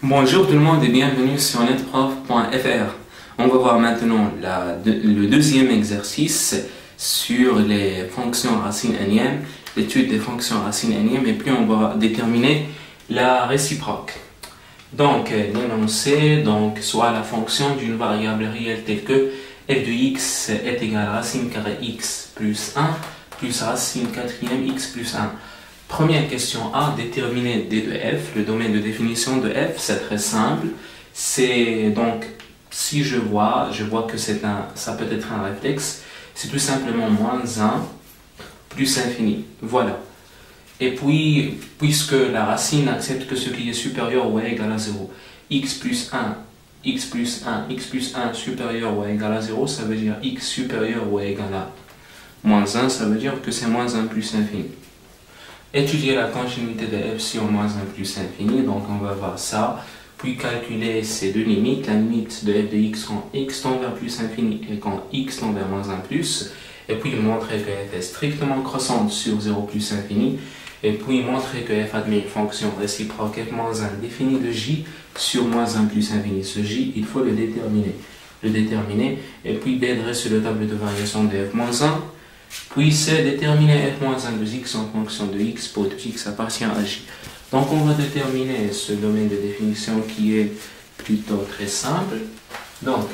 Bonjour tout le monde et bienvenue sur netprof.fr. On va voir maintenant le deuxième exercice sur les fonctions racines énième, l'étude des fonctions racines énième, et puis on va déterminer la réciproque. Donc l'énoncé, soit la fonction d'une variable réelle telle que f de x est égal à racine carrée x plus 1 plus racine quatrième x plus 1. Première question A, déterminer D de f, le domaine de définition de f, c'est très simple. C'est donc, si je vois que ça peut être un réflexe, c'est tout simplement moins 1 plus infini. Voilà. Et puis, puisque la racine accepte que ce qui est supérieur ou égal à 0, x plus 1, x plus 1, x plus 1 supérieur ou égal à 0, ça veut dire x supérieur ou égal à moins 1, ça veut dire que c'est moins 1 plus infini. Étudier la continuité de f sur moins 1 plus infini, donc on va voir ça, puis calculer ces deux limites, la limite de f de x quand x tend vers plus infini et quand x tend vers moins 1 plus, et puis montrer que f est strictement croissante sur 0 plus infini, et puis montrer que f admet une fonction réciproque f moins 1 définie de j sur moins 1 plus infini. Ce j, il faut le déterminer, et puis b dresse le tableau de variation de f moins 1, puis c'est déterminer f-1 de x en fonction de x pour tout x appartient à j. Donc on va déterminer ce domaine de définition qui est plutôt très simple. Donc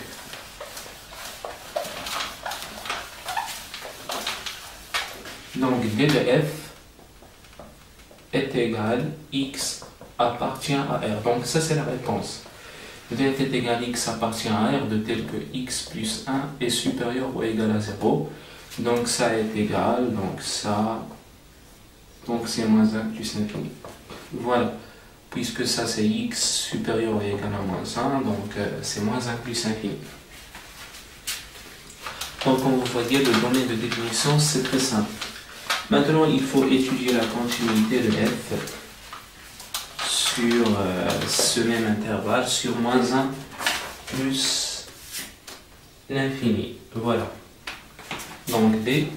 d de f est égal x appartient à r. Donc ça c'est la réponse. D est égal x appartient à r de tel que x plus 1 est supérieur ou égal à 0. Donc ça est égal, donc c'est moins 1 plus infini. Voilà, puisque ça c'est x supérieur ou égal à moins 1, donc c'est moins 1 plus infini. Donc comme vous voyez, le domaine de définition c'est très simple. Maintenant il faut étudier la continuité de f sur ce même intervalle, sur moins 1 plus l'infini. Voilà. Donc D,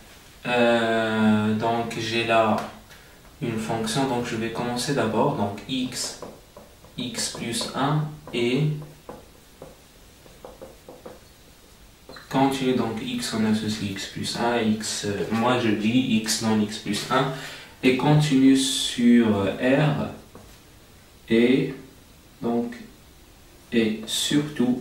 donc j'ai là une fonction, donc je vais commencer d'abord, donc x plus 1 et continue, donc x on associe x plus 1, moi je dis x dans x plus 1 et continue sur R et donc et surtout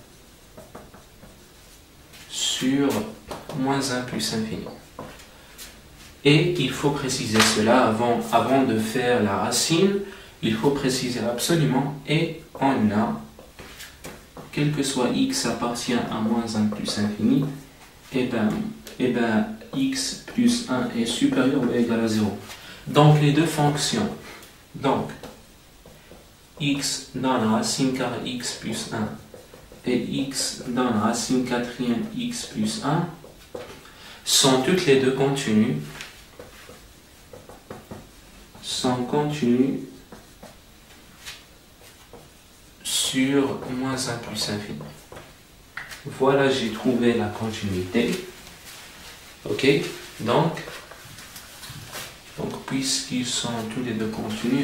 sur moins 1 plus infini. Et il faut préciser cela avant de faire la racine, il faut préciser absolument et on a, quel que soit x appartient à moins 1 plus infini, et ben x plus 1 est supérieur ou égal à 0. Donc les deux fonctions, donc x donne racine carrée x plus 1 et x donne racine quatrième x plus 1 sont toutes les deux continues, sur moins 1 plus infini. Voilà, j'ai trouvé la continuité. Ok, donc puisqu'ils sont tous les deux continus,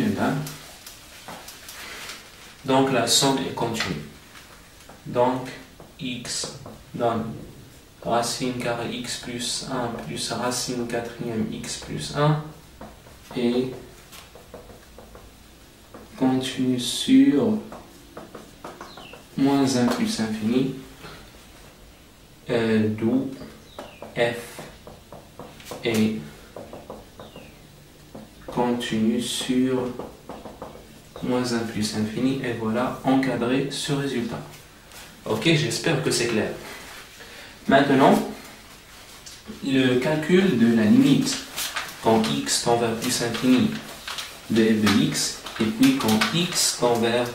donc la somme est continue. Donc x donne racine carrée x plus 1 plus racine quatrième x plus 1 et continue sur moins 1 plus infini, d'où f est continue sur moins 1 plus infini, et voilà, encadrer ce résultat. Ok, j'espère que c'est clair. Maintenant, le calcul de la limite quand x tend vers plus infini de f de x, et puis quand x tend vers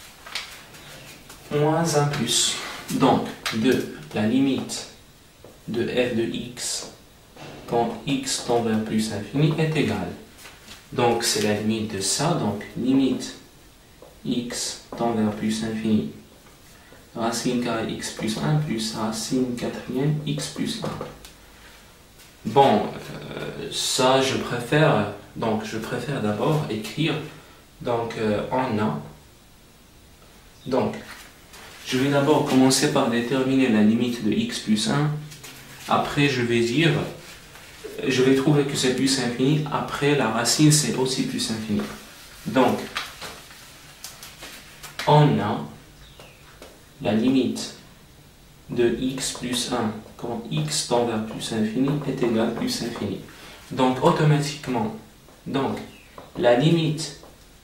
moins 1 plus. Donc, de la limite de f de x quand x tend vers plus infini est égale. Donc, c'est la limite de ça, donc limite x tend vers plus infini, racine carrée x plus 1 plus racine quatrième x plus 1. Bon, ça je préfère d'abord écrire, donc on a Donc, je vais d'abord commencer par déterminer la limite de x plus 1. Après, je vais trouver que c'est plus infini. Après, la racine, c'est aussi plus infini. Donc, on a la limite de x plus 1 quand x tend vers plus infini est égal à plus infini. Donc, automatiquement, la limite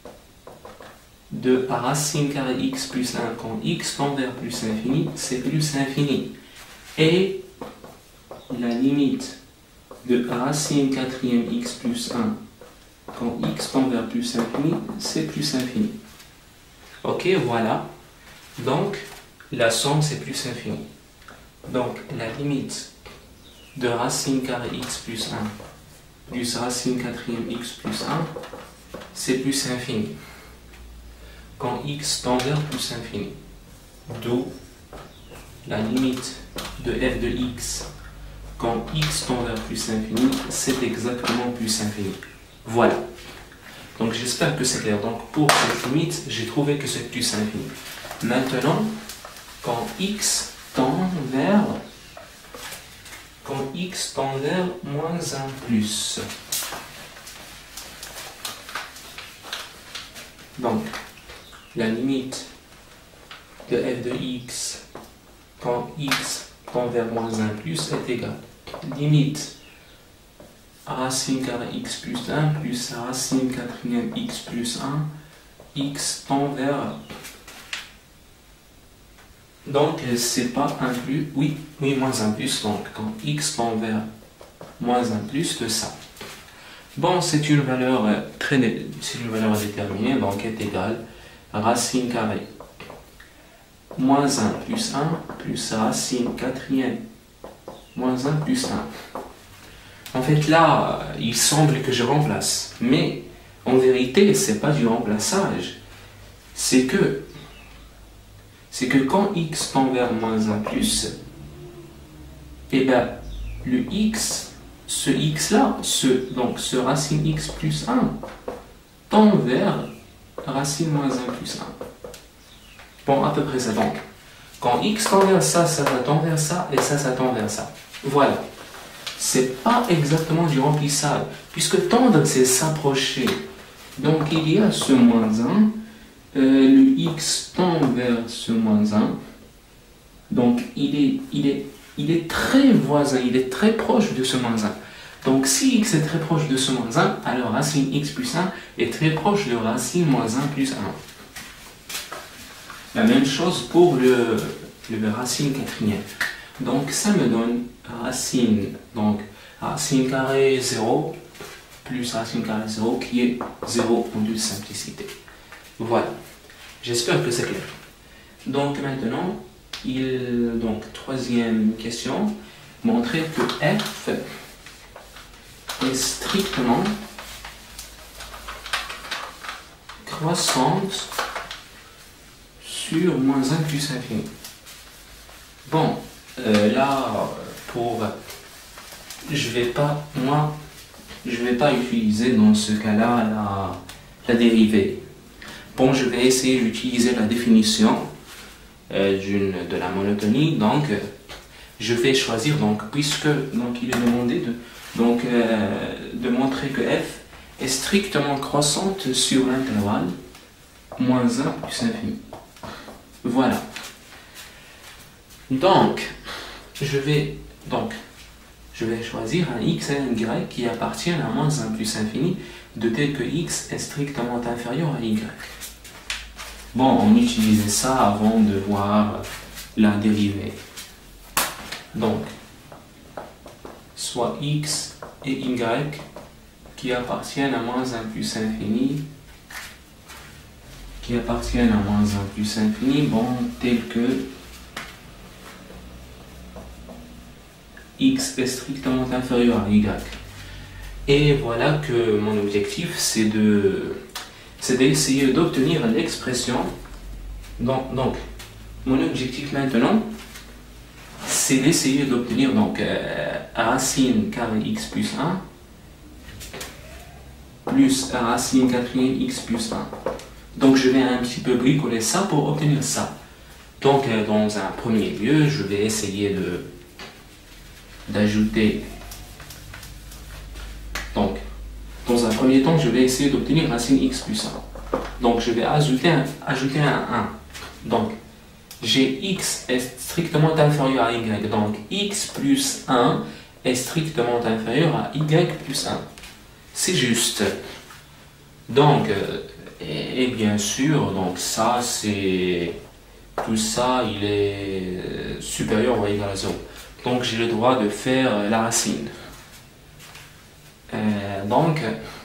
de racine carrée x plus 1 quand x tend vers plus infini, c'est plus infini. Et la limite de racine quatrième x plus 1 quand x tend vers plus infini, c'est plus infini. Ok, voilà. Donc, la somme, c'est plus infini. Donc, la limite de racine carrée x plus 1 plus racine quatrième x plus 1, c'est plus infini. Quand x tend vers plus infini. D'où la limite de f de x quand x tend vers plus infini, c'est exactement plus infini. Voilà. Donc j'espère que c'est clair. Donc pour cette limite, j'ai trouvé que c'est plus infini. Maintenant, quand x tend vers moins 1 plus. Donc, la limite de f de x quand x tend vers moins 1 plus est égale. Limite racine carrée x plus 1 plus racine quatrième x plus 1, x tend vers... Donc, c'est pas 1 plus, oui, moins 1 plus, donc quand x tend vers moins 1 plus de ça. Bon, c'est une valeur déterminée, donc est égale racine carrée moins 1 plus 1 plus racine quatrième moins 1 plus 1. En fait, là, il semble que je remplace, mais en vérité, c'est pas du remplaçage. C'est que quand x tend vers moins 1 plus, et bien, le x, ce x-là, ce racine x plus 1, tend vers racine moins 1 plus 1. Bon, à peu près ça. Donc, quand x tend vers ça, ça va tendre vers ça, et ça tend vers ça. Voilà. C'est pas exactement du remplissage, puisque tendre, c'est s'approcher. Donc, il y a ce moins 1, le x tend vers ce moins 1. Donc, il est très voisin, il est très proche de ce moins 1. Donc, si x est très proche de ce moins 1, alors racine x plus 1 est très proche de racine moins 1 plus 1. La même chose pour le racine quatrième. Donc, ça me donne racine carrée 0 plus racine carrée 0 qui est 0 en toute simplicité. Voilà. J'espère que c'est clair. Donc, maintenant, troisième question, montrer que f est strictement croissante sur moins 1 plus infini. Bon, là, je vais pas utiliser dans ce cas-là la dérivée. Bon, je vais essayer d'utiliser la définition de la monotonie. Donc, je vais choisir, puisque il est demandé de montrer que f est strictement croissante sur l'intervalle moins 1 plus infini. Voilà. Donc, je vais choisir un x et un y qui appartiennent à moins 1 plus infini, de tel que x est strictement inférieur à y. Bon, on utilisait ça avant de voir la dérivée. Donc, soit x et y qui appartiennent à moins 1 plus infini, bon, tel que x est strictement inférieur à y. Et voilà que mon objectif, c'est d'essayer d'obtenir l'expression. Donc, mon objectif maintenant, c'est d'essayer d'obtenir racine carrée x plus 1 plus racine quatrième x plus 1. Donc je vais un petit peu bricoler ça pour obtenir ça. Donc dans un premier lieu, je vais essayer d'ajouter. Donc dans un premier temps, je vais essayer d'obtenir racine x plus 1. Donc je vais ajouter un 1. Donc j'ai x est strictement inférieur à y. Donc x plus 1 est strictement inférieur à y plus 1. C'est juste. Donc, et bien sûr, donc ça c'est... Tout ça, il est supérieur ou égal à 0. Donc j'ai le droit de faire la racine. Donc,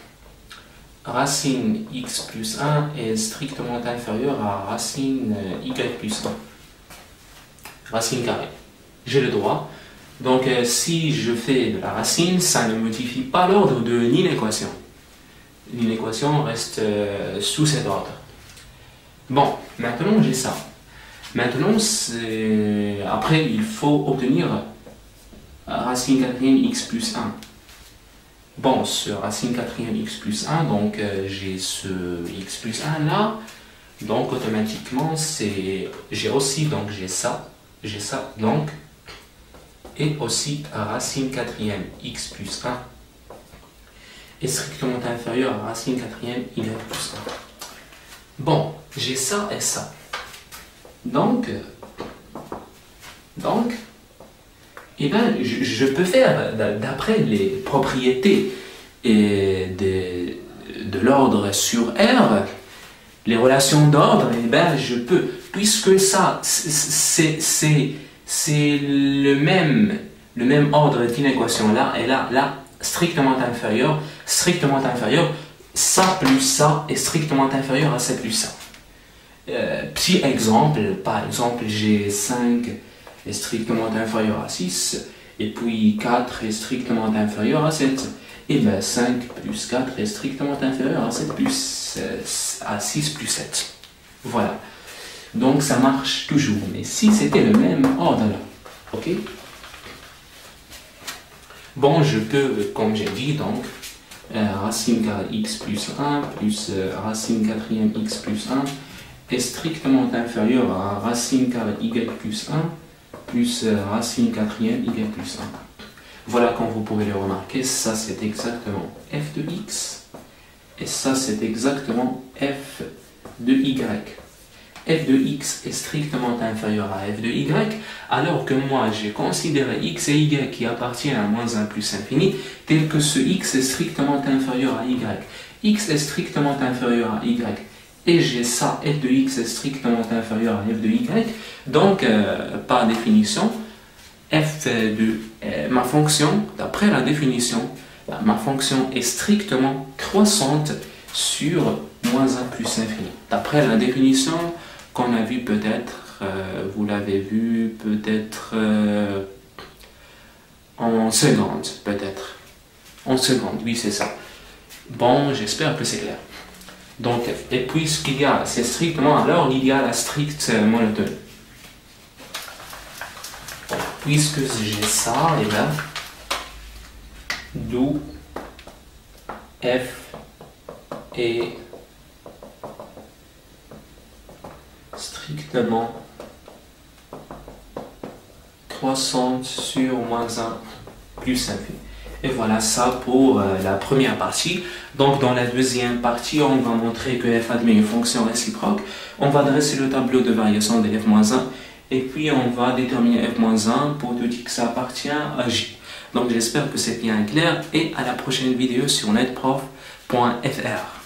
racine x plus 1 est strictement inférieure à racine y plus 1. Racine carrée. J'ai le droit. Donc si je fais de la racine, ça ne modifie pas l'ordre de l'inéquation. L'inéquation reste sous cet ordre. Bon, maintenant j'ai ça. Maintenant, après, il faut obtenir racine quatrième x plus 1. Bon, ce racine quatrième x plus 1, donc j'ai ce x plus 1 là. Donc automatiquement, j'ai aussi, donc j'ai ça, donc, et aussi racine quatrième x plus 1 est strictement inférieur à racine quatrième y plus 1. Bon, j'ai ça et ça. Donc, eh ben, je peux faire, d'après les propriétés de l'ordre sur R, les relations d'ordre, eh ben, je peux, puisque ça, c'est le même ordre d'inéquation là, et là, strictement inférieur, ça plus ça est strictement inférieur à ça plus ça. Petit exemple, par exemple, j'ai 5 est strictement inférieur à 6, et puis 4 est strictement inférieur à 7. Et bien 5 plus 4 est strictement inférieur à 7 plus, à 6 plus 7. Voilà. Donc ça marche toujours, mais si c'était le même ordre là, ok? Bon, je peux, comme j'ai dit, donc, racine carrée x plus 1 plus racine quatrième x plus 1 est strictement inférieur à racine carrée y plus 1 plus racine quatrième y plus 1. Voilà, comme vous pouvez le remarquer, ça c'est exactement f de x et ça c'est exactement f de y. F de x est strictement inférieur à f de y, alors que moi j'ai considéré x et y qui appartiennent à moins 1 plus infini, tel que ce x est strictement inférieur à y. X est strictement inférieur à y, et j'ai ça, f de x est strictement inférieur à f de y, donc par définition, f de ma fonction, d'après la définition, ma fonction est strictement croissante sur moins 1 plus infini. D'après la définition qu'on a vu peut-être, vous l'avez vu peut-être en seconde, peut-être. En seconde, oui c'est ça. Bon, j'espère que c'est clair. Donc, et puisqu'il y a, c'est strictement, alors il y a la stricte monotonie. Puisque j'ai ça, et bien, d'où f est strictement croissante sur moins 1 plus infini. Et voilà ça pour la première partie. Donc dans la deuxième partie, on va montrer que f admet une fonction réciproque. On va dresser le tableau de variation de f-1 et puis on va déterminer f-1 pour tout x appartient à j. Donc j'espère que c'est bien clair et à la prochaine vidéo sur netprof.fr.